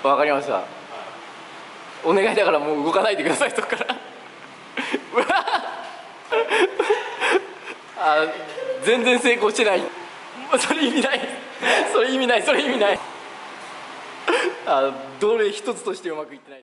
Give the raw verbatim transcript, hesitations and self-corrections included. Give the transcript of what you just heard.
わかりました。お願いだからもう動かないでください、そこからうわあ、全然成功してない。それ意味ない、それ意味ない、それ意味ない。あ、どれ一つとしてうまくいってない。